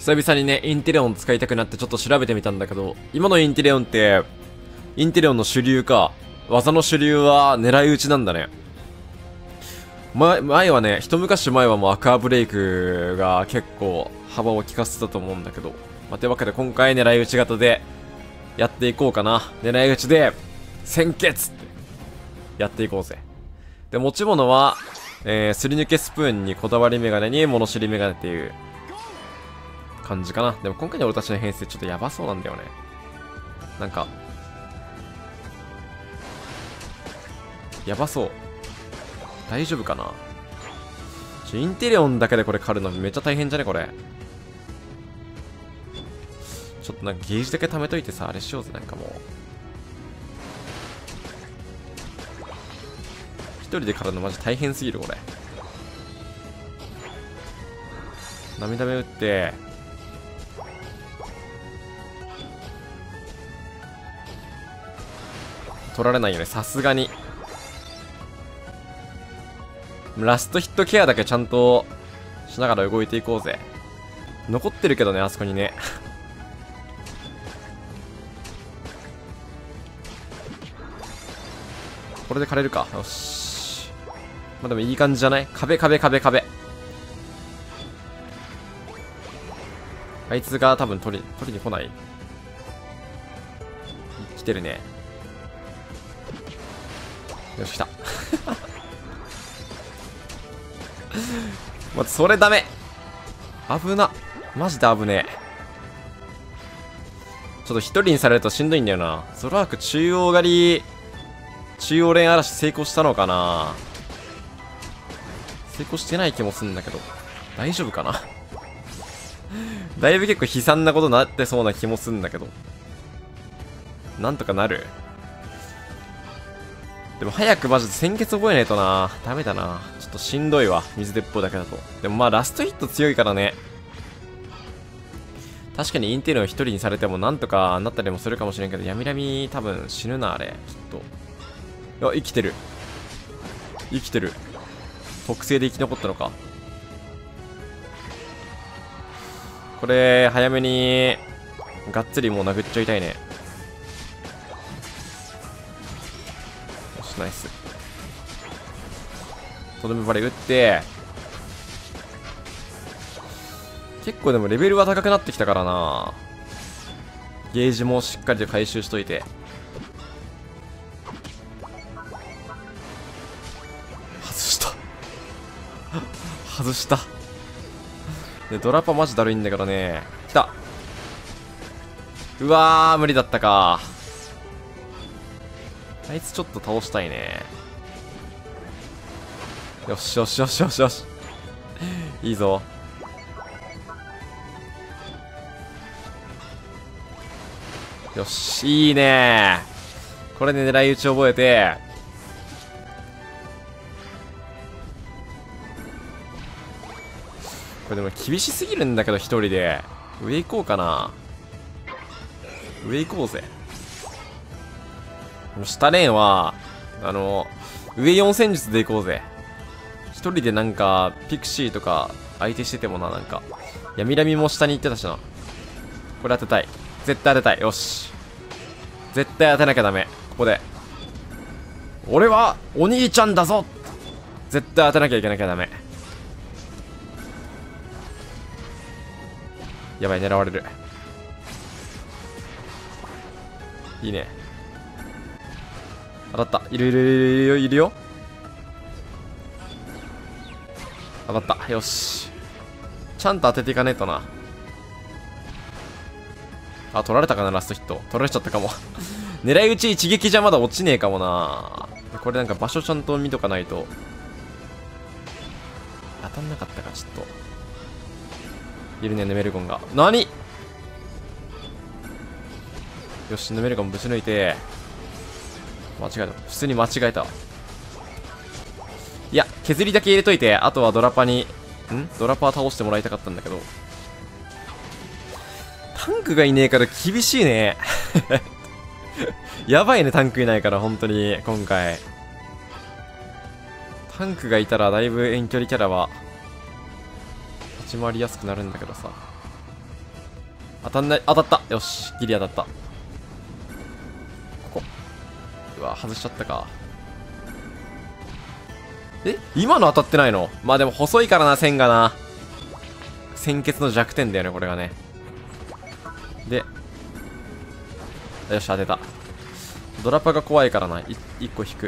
久々にね、インテレオン使いたくなってちょっと調べてみたんだけど、今のインテレオンって、インテレオンの主流か。技の主流は狙い撃ちなんだね。前はね、一昔前はもうアクアブレイクが結構幅を利かせてたと思うんだけど。まあ、というわけで今回狙い撃ち型でやっていこうかな。狙い撃ちで、先決ってやっていこうぜ。で、持ち物は、すり抜けスプーンにこだわりメガネに物知りメガネっていう感じかな。でも今回の俺たちの編成ちょっとやばそうなんだよね。なんか、やばそう。大丈夫かな。インテレオンだけでこれ狩るのめっちゃ大変じゃねこれ。ちょっとなんかゲージだけ貯めといてさ、あれしようぜ。なんかもう一人で狩るのマジ大変すぎるこれ。涙目打って取られないよね、さすがに。ラストヒットケアだけちゃんとしながら動いていこうぜ。残ってるけどね、あそこにね。これで狩れるか。よし。まあでもいい感じじゃない？壁。あいつが多分取りに来ない。来てるね。よし、来た。まずそれダメ。危な。マジで危ねえ。ちょっと一人にされるとしんどいんだよな。ゾロアーク中央狩り、中央連嵐成功したのかな。成功してない気もするんだけど。大丈夫かな。だいぶ結構悲惨なことになってそうな気もするんだけど。なんとかなる。でも早くマジで先決覚えないとな。ダメだな。ちょっとしんどいわ。水鉄砲だけだと。でもまあラストヒット強いからね。確かにインテリの一人にされてもなんとかなったりもするかもしれんけど、ヤミラミ多分死ぬな、あれ。きっと。いや、生きてる。生きてる。特性で生き残ったのか。これ、早めに、がっつりもう殴っちゃいたいね。ナイス。とどめバレ打って、結構でもレベルは高くなってきたからな。ゲージもしっかりと回収しといて。外したで、ドラパマジだるいんだからね。来た。うわー、無理だったか。あいつちょっと倒したいね。よし。いいぞ。よし、いいね。これで狙い撃ち覚えて。これでも厳しすぎるんだけど、一人で。上行こうかな。上行こうぜ。下レーンは、上4戦術で行こうぜ。一人でなんか、ピクシーとか相手しててもな、なんか、ヤミラミも下に行ってたしな。これ当てたい。絶対当てたい。よし。絶対当てなきゃダメ。ここで。俺は、お兄ちゃんだぞ。絶対当てなきゃいけなきゃダメ。やばい、狙われる。いいね。当たった。いるよ。当たった。よし。ちゃんと当てていかねえとな。あ、取られたかな、ラストヒット。取られちゃったかも。狙い撃ち一撃じゃまだ落ちねえかもな。これなんか場所ちゃんと見とかないと。当たんなかったか、ちょっと。いるね、ヌメルゴンが。何？よし、ヌメルゴンぶち抜いて。間違えた。普通に間違えた。いや、削りだけ入れといて、あとはドラパに、ドラパー倒してもらいたかったんだけど。タンクがいねえから厳しいね。やばいね、タンクいないから、本当に、今回。タンクがいたら、だいぶ遠距離キャラは、立ち回りやすくなるんだけどさ。 当たんない。当たった。よし。ギリ当たった。ここ。うわ、外しちゃったか。今の当たってないの？まあでも細いからな、線がな。鮮血の弱点だよね、これがね。で。よし、当てた。ドラパが怖いからな。1個引く。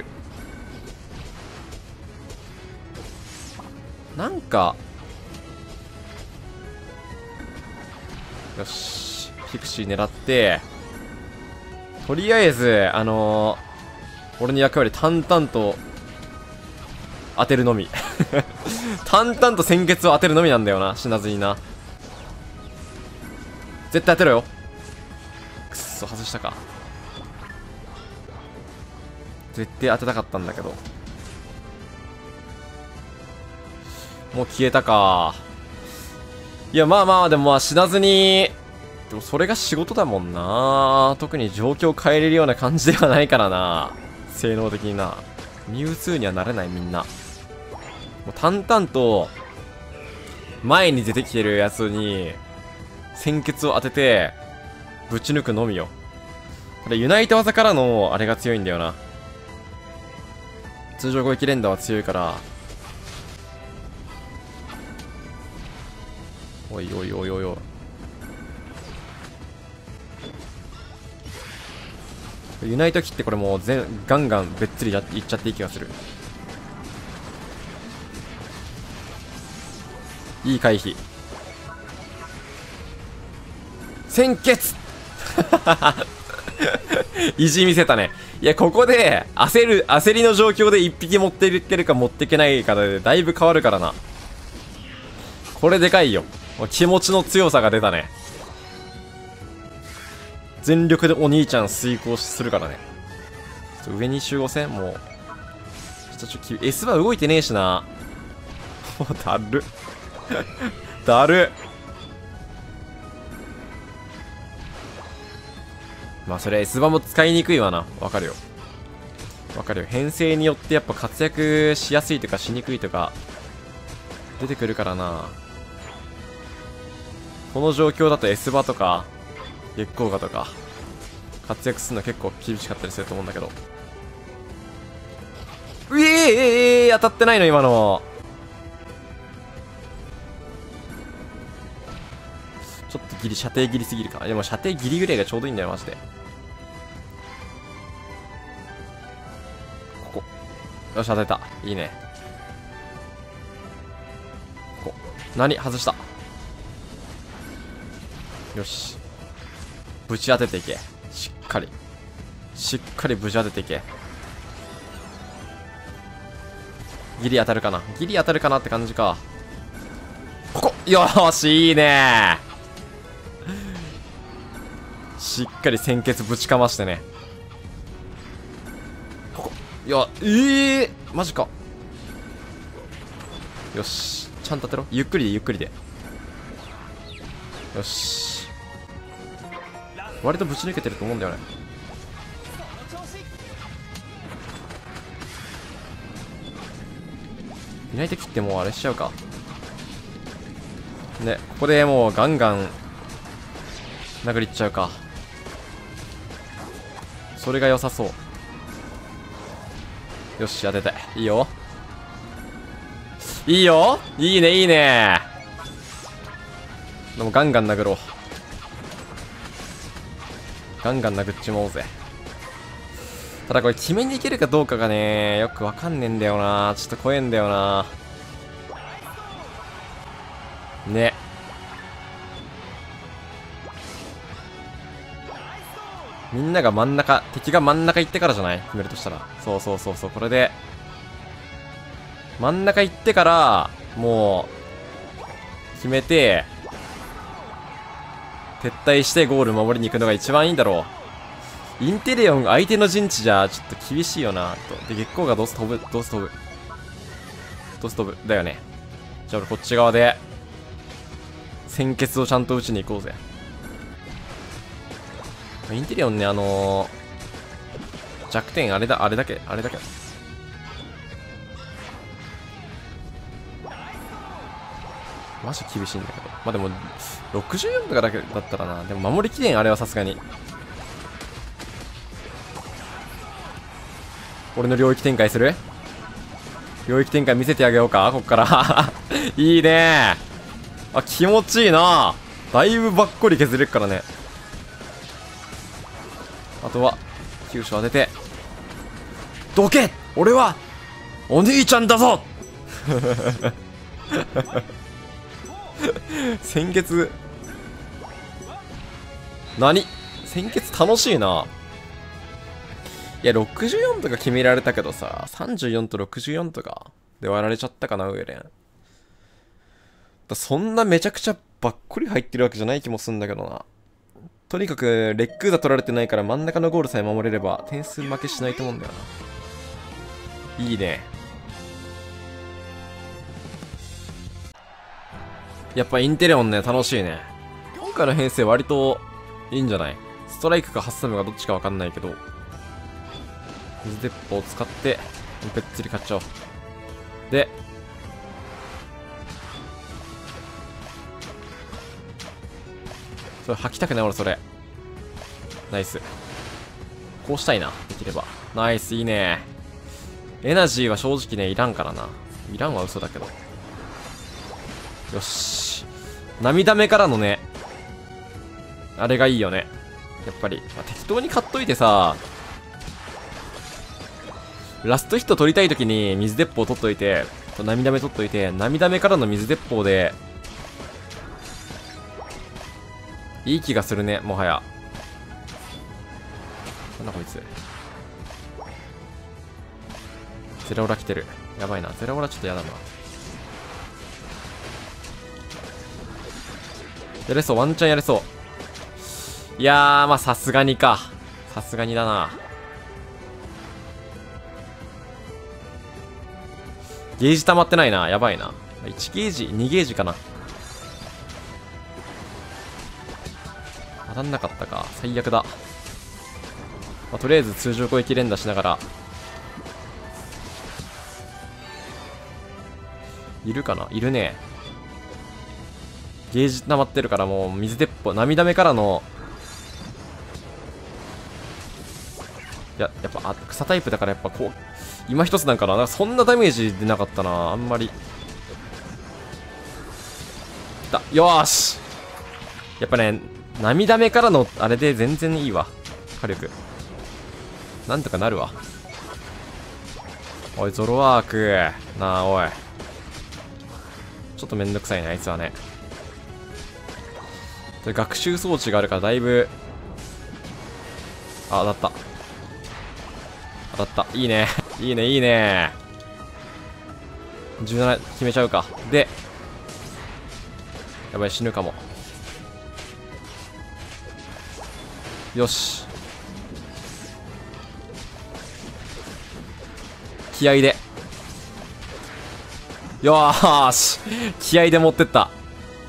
なんか。よし。ピクシー狙って、とりあえず、俺の役割淡々と当てるのみ。淡々と鮮血を当てるのみなんだよな。死なずにな。絶対当てろよ。くっそ、外したか。絶対当てたかったんだけど。もう消えたか。いや、まあまあ、でもまあ死なずに、でもそれが仕事だもんな。特に状況を変えれるような感じではないからな。性能的にな。ミュウツーにはなれない、みんな。もう淡々と、前に出てきてるやつに、鮮血を当てて、ぶち抜くのみよ。これユナイト技からの、あれが強いんだよな。通常攻撃連打は強いから、おいおいおいおいおい。ユナイト切ってこれもうガンガンべっつりいっちゃっていい気がする。いい回避。鮮血意地見せたね。いや、ここで焦りの状況で1匹持っていけるか持っていけないかでだいぶ変わるからな。これでかいよ。気持ちの強さが出たね。全力でお兄ちゃん遂行するからね。ちょっと上に集合せんもう。S は動いてねえしな。もうだる。だる。まあそれ S バも使いにくいわな。わかるよ。わかるよ。編成によってやっぱ活躍しやすいとかしにくいとか出てくるからな。この状況だと S バとか月光河とか活躍するの結構厳しかったりすると思うんだけど。当たってないの今の。ちょっと射程ギリすぎるか。でも射程ギリぐらいがちょうどいいんだよマジで。ここ。よし当てた。いいね。ここ。何外した。よし。ぶち当てていけ。しっかりぶち当てていけ。ギリ当たるかな。ギリ当たるかなって感じか。ここ。よーし、いいねー。しっかり鮮血ぶちかましてね。ここ。いや、マジか。よし。ちゃんと当てろ。ゆっくりでゆっくりで。よし。割とぶち抜けてると思うんだよね。ユナイト切ってもうあれしちゃうか。ね、ここでもうガンガン殴りいっちゃうか。それが良さそう。よし、当てて。いいよ。いいよ。いいね、いいね。でもガンガン殴ろう。ガンガン殴っちまおうぜ。ただこれ決めにいけるかどうかがね、よくわかんねえんだよな。ちょっと怖えんだよな。ね。みんなが真ん中、敵が真ん中行ってからじゃない？決めるとしたら。そうそうそうそう、これで。真ん中行ってから、もう、決めて、撤退してゴール守りに行くのが一番いいんだろう。インテリオン相手の陣地じゃちょっと厳しいよなと。で、月光がどうす飛ぶだよね。じゃあ俺こっち側で鮮血をちゃんと打ちに行こうぜ。インテリオンね、弱点あれだけ。 マジ厳しいんだけど。まあでも、64とかだけだったらな。でも守りきれん、あれはさすがに。俺の領域展開する？領域展開見せてあげようかこっから。いいねー。あ、気持ちいいな。だいぶばっこり削れるからね。あとは、急所当てて。どけ！俺は、お兄ちゃんだぞ先月先月楽しいな。いや64とか決められたけどさ、34と64とかで割られちゃったかな。上連そんなめちゃくちゃばっこり入ってるわけじゃない気もするんだけどな。とにかくレックーザ取られてないから真ん中のゴールさえ守れれば点数負けしないと思うんだよな。いいね。やっぱインテレオンね、楽しいね。今回の編成割といいんじゃない？ストライクかハッサムかどっちかわかんないけど、水鉄砲を使ってべっつり勝っちゃおう。で、それ吐きたくない俺それ。ナイス。こうしたいな、できれば。ナイス、いいね。エナジーは正直ね、いらんからな。いらんは嘘だけど。よし。涙目からのね、あれがいいよね。やっぱり。まあ、適当に買っといてさ、ラストヒット取りたいときに水鉄砲取っといて、涙目取っといて、涙目からの水鉄砲で、いい気がするね、もはや。なんだこいつ。ゼラオラ来てる。やばいな。ゼラオラちょっとやだな。やれそう、ワンチャンやれそう。いやー、まあさすがにか。さすがにだな。ゲージ溜まってないな。やばいな。1ゲージ、2ゲージかな。当たんなかったか。最悪だ。まあ、とりあえず通常攻撃連打しながら。いるかな？いるね。ゲージ溜まってるからもう水鉄砲、涙目からの、やっぱ草タイプだからやっぱこう、今一つなんかな。そんなダメージ出なかったな。あんまり。よーし。やっぱね、涙目からのあれで全然いいわ。火力。なんとかなるわ。おい、ゾロワーク。なあ、おい。ちょっとめんどくさいね、あいつはね。学習装置があるからだいぶ。あ、当たった。当たった。いいね。いいね、いいね。17決めちゃうか。で、やばい、死ぬかも。よし。気合で。よーし。気合で持ってった。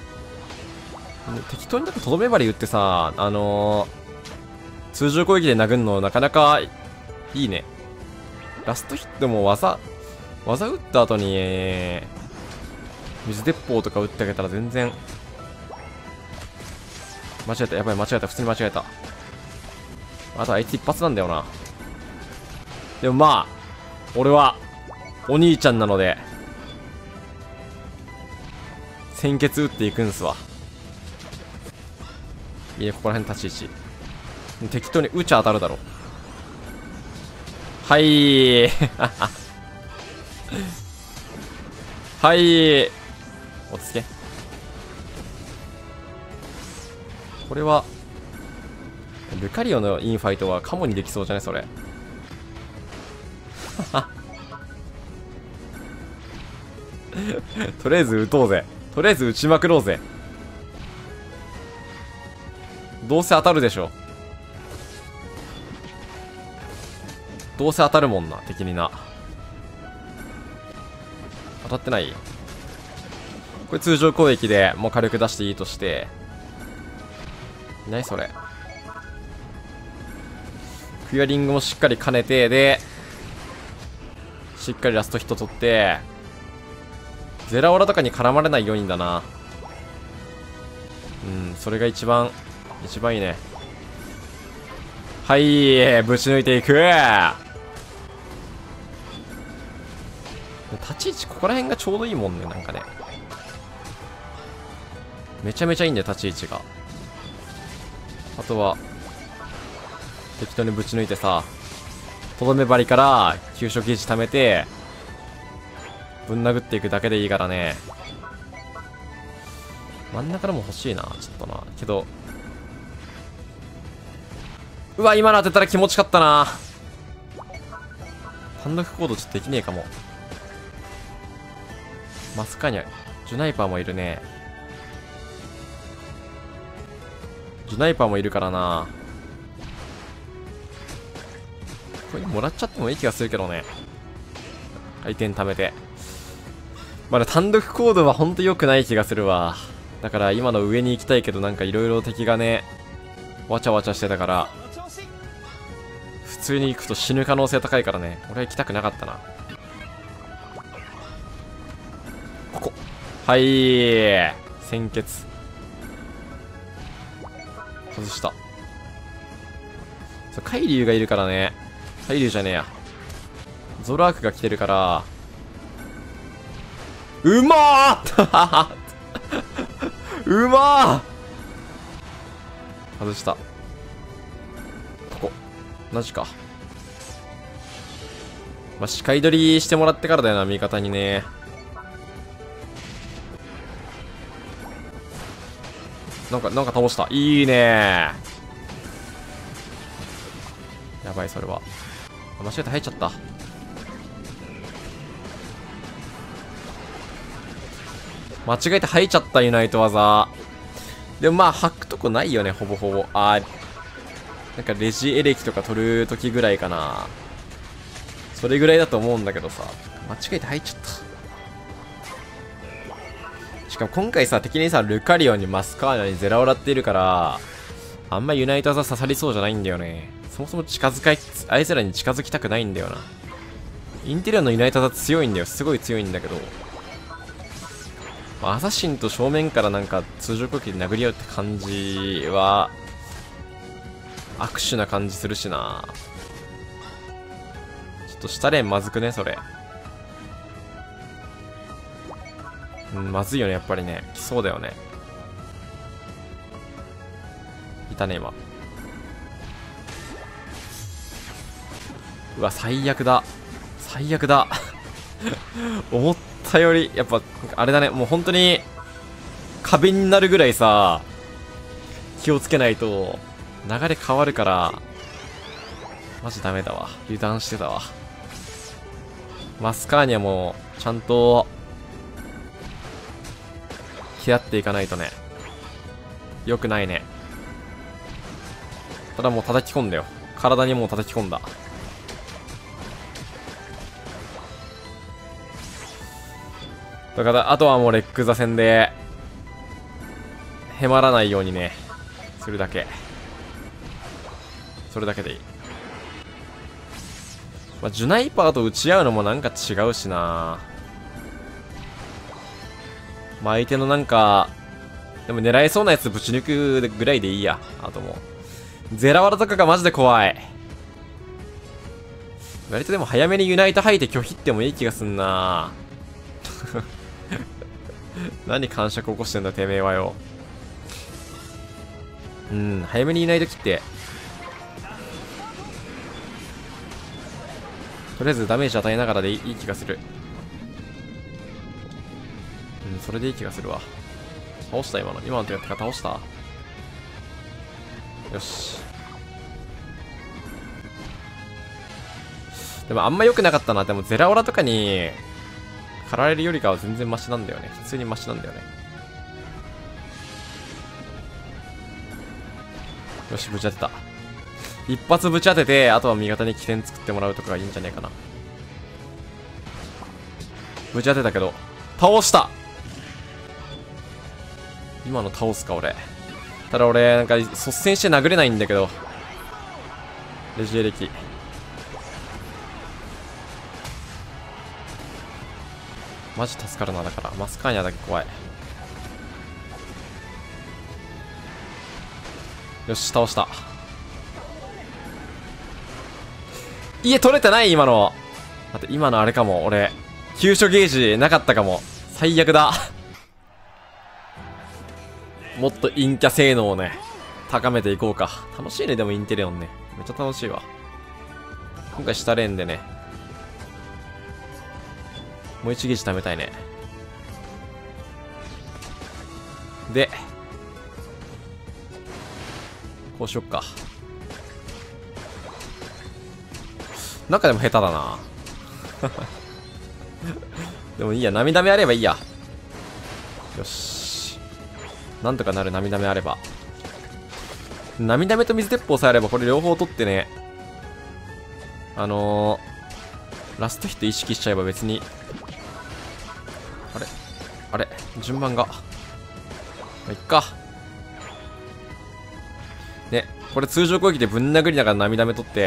適当になんかとどめ針打ってさ、通常攻撃で殴るのなかなかいいね。ラストヒットも技打った後に、水鉄砲とか打ってあげたら全然。間違えた、やばい、間違えた、普通に間違えた。あとあいつ一発なんだよな。でもまあ、俺は、お兄ちゃんなので、先決打っていくんすわ。いいね、ここら辺立ち位置。適当に打ち当たるだろ。はいー。はいー。落ち着け。これは、ルカリオのインファイトはカモにできそうじゃないそれ。とりあえず撃とうぜ。とりあえず撃ちまくろうぜ。どうせ当たるでしょ。どうせ当たるもんな、敵にな。当たってない？これ通常攻撃でもう火力出していいとして。何それ。クリアリングもしっかり兼ねて、で、しっかりラストヒット取って、ゼラオラとかに絡まれないようにだな。 うん、それが一番いいね。はい、ぶち抜いていく。立ち位置ここら辺がちょうどいいもんね、なんかね。めちゃめちゃいいんだよ、立ち位置が。あとは適当にぶち抜いてさ、とどめ針から急所ゲージ貯めてぶん殴っていくだけでいいからね。真ん中でも欲しいな、ちょっとな。けど、うわ、今の当てたら気持ちかったな。単独行動ちょっとできねえかも。マスカーニャ、ジュナイパーもいるね。ジュナイパーもいるからな。これもらっちゃってもいい気がするけどね。回転貯めて。まだ単独行動はほんと良くない気がするわ。だから今の上に行きたいけど、なんか色々敵がね、わちゃわちゃしてたから、普通に行くと死ぬ可能性高いからね。俺は行きたくなかったな。ここ。はい。鮮血。外した。そう、海竜がいるからね。海竜じゃねえや。ゾロアークが来てるから、うまーうまー外した。ここ。マジか。まあ、視界取りしてもらってからだよな、味方にね。なんか倒した。いいねー。やばい、それは。間違えて入っちゃった。間違えて入っちゃった、ユナイト技。でもまあ、履くとこないよね、ほぼほぼ。なんかレジエレキとか取るときぐらいかな。それぐらいだと思うんだけどさ。間違えて入っちゃった。しかも今回さ、敵にさ、ルカリオンにマスカーニャにゼラオラっているから、あんまユナイト技刺さりそうじゃないんだよね。そもそもあいつらに近づきたくないんだよな。インテリアのユナイト技強いんだよ。すごい強いんだけど。アサシンと正面からなんか通常攻撃で殴り合うって感じは握手な感じするしな。ちょっと下レーンまずくね、それ。うん、まずいよね、やっぱりね。来そうだよね。いたね、今。うわ、最悪だ。最悪だ。思ったより、やっぱ、あれだね、もう本当に、壁になるぐらいさ、気をつけないと、流れ変わるから、マジダメだわ。油断してたわ。マスカーニャも、ちゃんと、気合っていかないとね。よくないね。ただもう叩き込んだよ。体にもう叩き込んだ。だからあとはもうレック座戦でへまらないようにねするだけ。それだけでいい。まあ、ジュナイパーと打ち合うのもなんか違うしな。まあ相手のなんかでも狙えそうなやつぶち抜くぐらいでいいや。あともうゼラワラとかがマジで怖い。割とでも早めにユナイト吐いて拒否ってもいい気がすんな。何感触起こしてんだてめえはよ。うん、早めにユナイト切ってとりあえずダメージ与えながらでいい気がする。うん、それでいい気がするわ。倒した今の手やったか倒した。よし。でもあんま良くなかったな。でもゼラオラとかに狩られるよりかは全然マシなんだよね。普通にマシなんだよね。よし、ぶち当てた。一発ぶち当てて、あとは味方に起点作ってもらうとかがいいんじゃねえかな。ぶち当てたけど、倒した。今の倒すか、俺。ただ俺、なんか率先して殴れないんだけど。レジエレキ。マジ助かるな。だからマスカーニャだけ怖い。 よし、倒した。家取れてない今の。待って、今のあれかも。俺、急所ゲージなかったかも。最悪だ。もっと陰キャ性能をね、高めていこうか。楽しいね、でもインテレオンね。めっちゃ楽しいわ。今回下レーンでね。もう一ゲージ貯めたいね。で、こうしよっか。中でも下手だな。でもいいや、涙目あればいいや。よし。なんとかなる涙目あれば。涙目と水鉄砲さえあればこれ両方取ってね。ラストヒット意識しちゃえば別に。あれ順番が。まあ、いっか。ね、これ通常攻撃でぶん殴りながら涙目取って。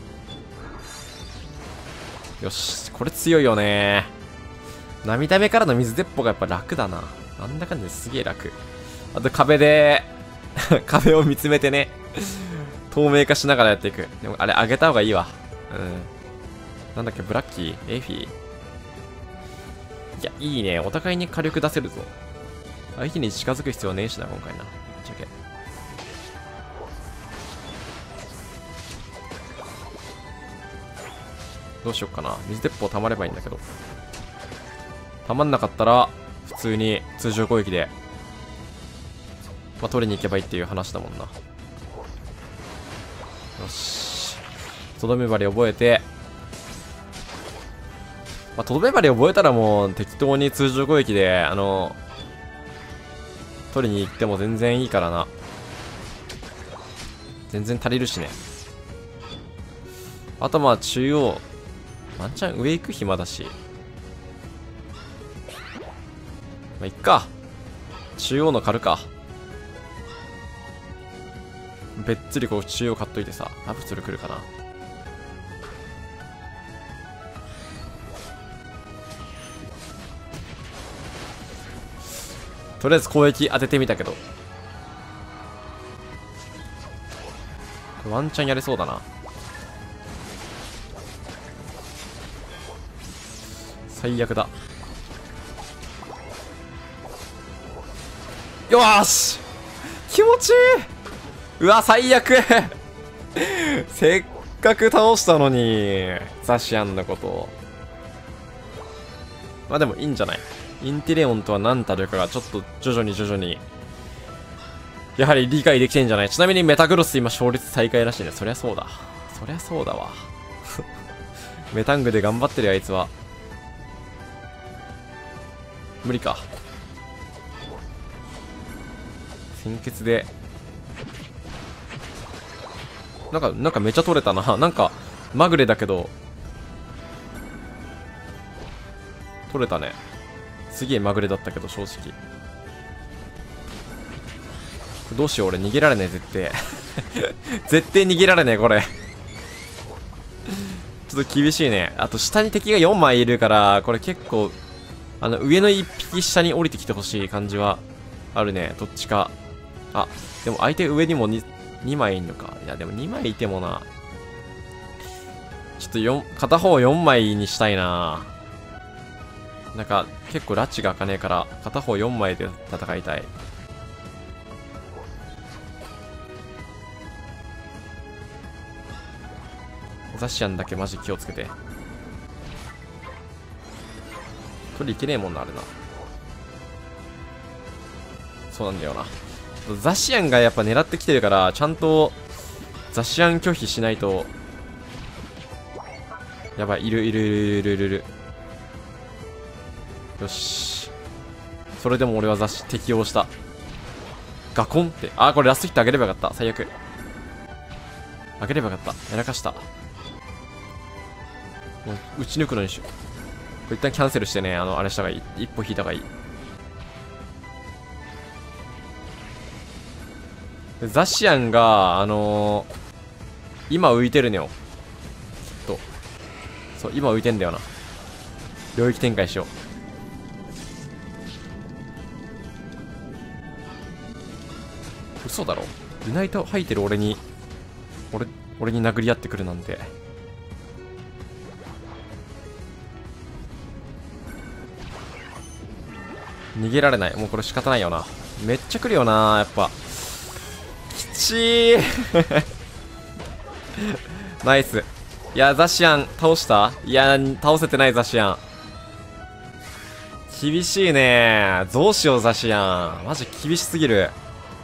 よし、これ強いよね。涙目からの水鉄砲がやっぱ楽だな。なんだかんだすげえ楽。あと壁で、壁を見つめてね、透明化しながらやっていく。でもあれ上げた方がいいわ。うん。なんだっけ、ブラッキーエイフィー。いや、いいね。お互いに火力出せるぞ。相手に近づく必要ねえしな、今回な。ちゃけ。どうしよっかな。水鉄砲溜まればいいんだけど。溜まんなかったら、普通に通常攻撃で、まあ、取りに行けばいいっていう話だもんな。よし。とどめ針覚えて、まあ、とどめ針覚えたらもう適当に通常攻撃で、取りに行っても全然いいからな。全然足りるしね。あとまあ中央、ワンチャン上行く暇だし。まあ、いっか。中央の狩るか。べっつりこう中央買っといてさ。アブツル来るかな。とりあえず攻撃当ててみたけど。これワンチャンやれそうだな。最悪だ。よーし、気持ちいい。うわ、最悪。せっかく倒したのに、ザシアンのこと。まあでもいいんじゃない。インテレオンとは何たるかがちょっと徐々にやはり理解できてんじゃない。ちなみにメタグロス今勝率最下位らしいね。そりゃそうだ。そりゃそうだわ。メタングで頑張ってるあいつは。無理か。先決で。なんかめちゃ取れたな。なんか、まぐれだけど。取れたね。すげえまぐれだったけど、正直。どうしよう、俺逃げられねえ、絶対。絶対逃げられねえ、これ。ちょっと厳しいね。あと、下に敵が4枚いるから、これ結構、上の1匹下に降りてきてほしい感じはあるね。どっちか。あ、でも相手上にも 2枚いんのか。いや、でも2枚いてもな。ちょっと片方4枚にしたいな。なんか、結構拉致が開かねえから、片方4枚で戦いたい。ザシアンだけマジ気をつけて。取りいけねえもんな、あれな。そうなんだよな。ザシアンがやっぱ狙ってきてるから、ちゃんとザシアン拒否しないと。やばい、いる。よし。それでも俺は適応した。ガコンって。あー、これラストヒットあげればよかった。最悪。あげればよかった。やらかした。もう、打ち抜くのにしよう。これ一旦キャンセルしてね、あれした方がいい。一歩引いた方がいい。ザシアンが、今浮いてるのよ。きっと。そう、今浮いてんだよな。領域展開しよう。嘘だろ。 ユナイト吐いてる俺に殴り合ってくるなんて。逃げられない。もうこれ仕方ないよな。めっちゃ来るよな、やっぱ。きちーナイス。いや、ザシアン倒した？いや、倒せてないザシアン。厳しいね。どうしようザシアン。マジ厳しすぎる。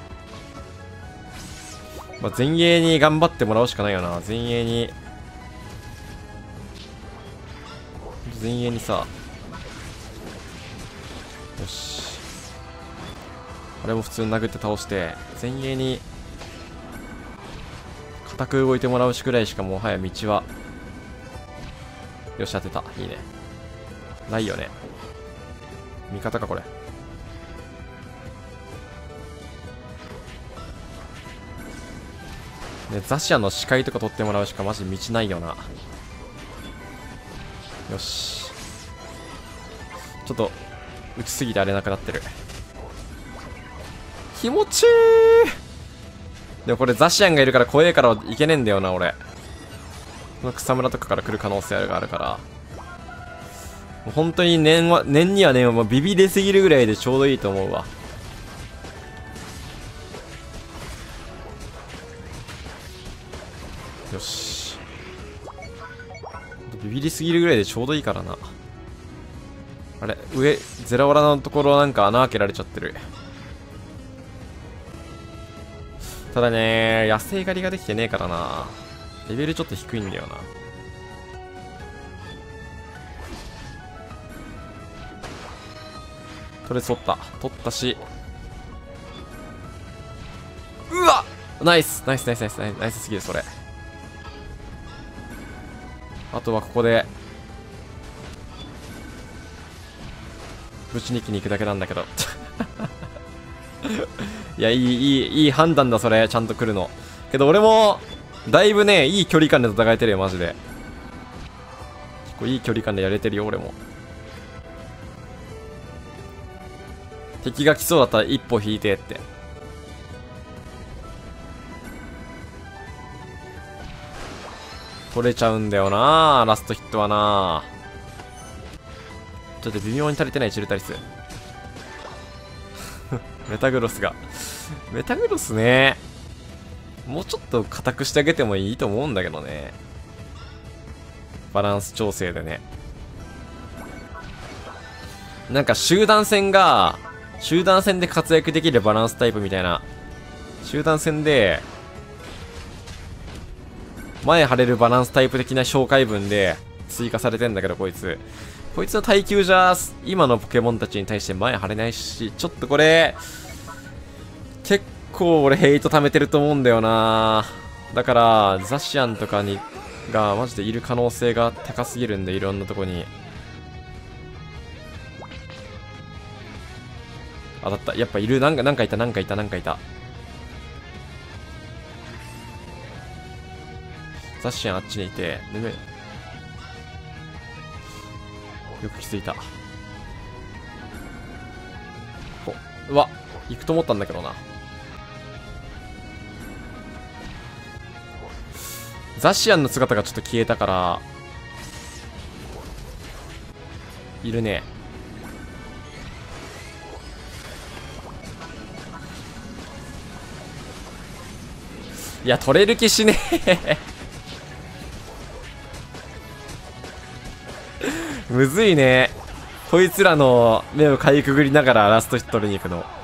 まあ、前衛に頑張ってもらうしかないよな。前衛にさ。よし。あれも普通に殴って倒して、前衛に固く動いてもらうしくらいしかもはや道は。よし、当てた。いいね。ないよね。味方かこれ。ね、ザシアンの視界とか取ってもらうしかマジ道ないよな。よし。ちょっと打ちすぎてあれなくなってる。気持ちいい。でもこれザシアンがいるから怖えからいけねえんだよな俺。この草むらとかから来る可能性があるから、もう本当に念にはもうビビりすぎるぐらいでちょうどいいと思うわ。よし。ビビりすぎるぐらいでちょうどいいからな。あれ、上ゼラオラのところなんか穴開けられちゃってる。ただね、野生狩りができてねえからな。レベルちょっと低いんだよな。とりあえず取ったし。うわっ、ナイスナイスナイスナイスナイスすぎるそれ。あとはここでぶちにきに行くだけなんだけどいや、いい判断だそれ。ちゃんと来るのけど俺もだいぶね、いい距離感で戦えてるよマジで。結構いい距離感でやれてるよ俺も。敵が来そうだったら一歩引いてって。取れちゃうんだよなラストヒットはな。ちょっと微妙に足りてないチルタリスメタグロスね、もうちょっと硬くしてあげてもいいと思うんだけどね。バランス調整でね。なんか集団戦で活躍できるバランスタイプみたいな。集団戦で前張れるバランスタイプ的な紹介文で追加されてんだけど、こいつの耐久じゃ今のポケモンたちに対して前張れないし、ちょっとこれ結構俺ヘイト貯めてると思うんだよな。だからザシアンとかがマジでいる可能性が高すぎるんで、いろんなとこに。当たった。やっぱいる。なんかいた。ザシアンあっちにいて、よく気づいた。うわ、行くと思ったんだけどな。ザシアンの姿がちょっと消えたから、いるね。いや、取れる気しねえむずいね。こいつらの目をかいくぐりながらラストヒット取りに行くの。